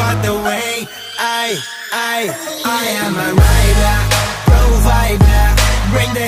but the way I am a rider, provider. Bring the